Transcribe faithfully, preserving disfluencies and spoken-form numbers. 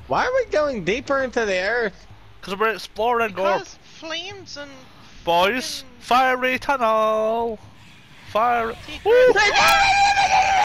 Why are we going deeper into the earth? Because we're exploring Gorb. Because flames and Boys, fucking fiery tunnel! Fire. secret. Woo!